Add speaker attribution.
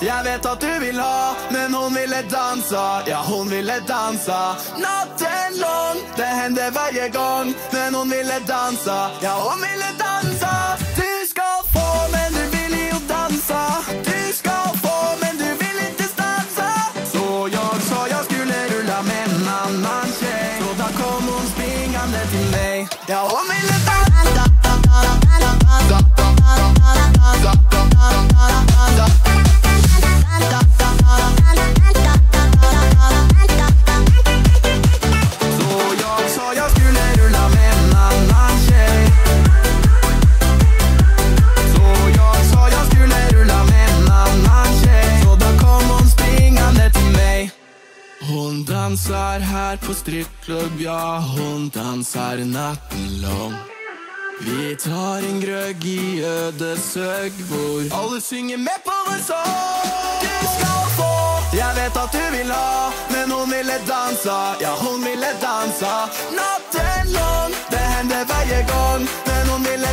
Speaker 1: Jag vet att du vill ha, men hon ville dansa. Ja, hon ville dansa natten lång. Det hände varje gång, men hon ville dansa. Ja, hon ville dansa. Du ska få, men du vill ju dansa. Du ska få, men du vill inte stansa. Så jag sa jag skulle rulla med en annan tjej. Så då kom hon springande till mig. Ja, hon ville dansa. Hon dansar här på strippklubb, ja, hon dansar natten lång. Vi tar en grög i Ödeshögbor. Alla synger med på vår sång. Du ska få, jag vet att du vill ha, men hon ville dansa. Ja, hon ville dansa natten lång. Det hände varje gång, men hon ville